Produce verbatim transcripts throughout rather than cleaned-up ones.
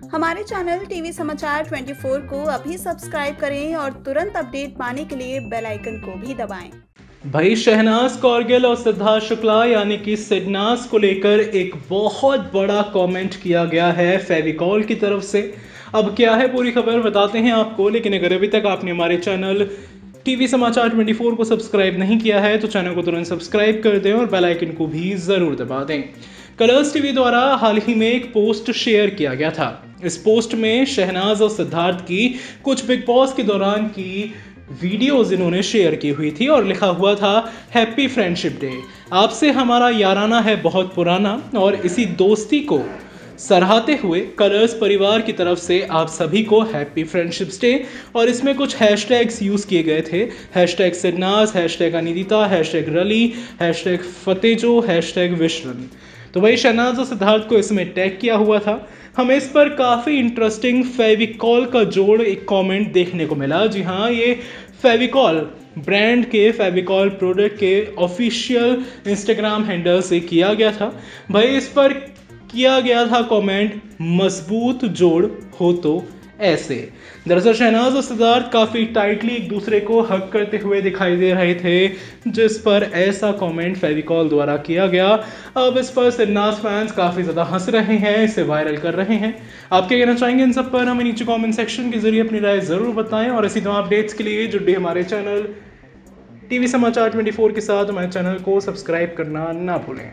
हमारे channel TV समाचार चौबीस को अभी सब्सक्राइब करें और तुरंत अपडेट पाने के लिए बेल आइकन को भी दबाएं। भाई शहनाज कौरगिल और सिद्धार्थ शुक्ला यानी कि सिडनाज को लेकर एक बहुत बड़ा कमेंट किया गया है फेविकॉल की तरफ से। अब क्या है पूरी खबर बताते हैं आपको, लेकिन अगर अभी तक आपने हमारे चैनल टीवी समाचार चौबीस को सब्सक्राइब नहीं किया है तो चैनल को तुरंत सब्सक्राइब कर दें और बेल आइकन को भी जरूर दबा दें। कलर्स टीवी द्वारा हाल ही में एक पोस्ट शेयर किया गया था। इस पोस्ट में शहनाज और सिद्धार्थ की कुछ बिग बॉस के दौरान की वीडियोस इन्होंने शेयर की हुई थी और लिखा हुआ था हैप्पी फ्रेंडशिप डे, आपसे हमारा याराना है बहुत पुराना। और इसी दोस्ती को सराहते हुए कलर्स परिवार की तरफ से आप सभी को हैप्पी फ्रेंडशिप्स डे, और इसमें कुछ हैशटैग्स यूज किए गए थे, हैशटैग सिडनाज, हैशटैग अनिदिता, हैशटैग रली, हैशटैग फतेजो, हैशटैग विशरन। तो वही शहनाज और सिद्धार्थ को इसमें टैग किया हुआ था। हमें इस पर काफ़ी इंटरेस्टिंग फेविकॉल का जोड़ एक कमेंट देखने को मिला। जी हाँ, ये फेविकॉल ब्रांड के फेविकॉल प्रोडक्ट के ऑफिशियल इंस्टाग्राम हैंडल से किया गया था। भाई इस पर किया गया था कमेंट, मजबूत जोड़ हो तो ऐसे। दरअसल शहनाज और सिद्धार्थ काफ़ी टाइटली एक दूसरे को हग करते हुए दिखाई दे रहे थे, जिस पर ऐसा कमेंट फेविकॉल द्वारा किया गया। अब इस पर सिडनाज फैंस काफ़ी ज़्यादा हंस रहे हैं, इसे वायरल कर रहे हैं। आप क्या कहना चाहेंगे इन सब पर? हमें नीचे कमेंट सेक्शन के जरिए अपनी राय ज़रूर बताएं और इसी तरह अपडेट्स के लिए जुड़े हमारे चैनल टीवी समाचार चौबीस के साथ हमारे चैनल को सब्सक्राइब करना ना भूलें।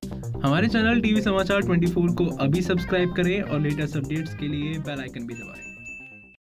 हमारे चैनल टीवी समाचार चौबीस को अभी सब्सक्राइब करें और लेटेस्ट अपडेट्स के लिए बेल आइकन भी दबाएं।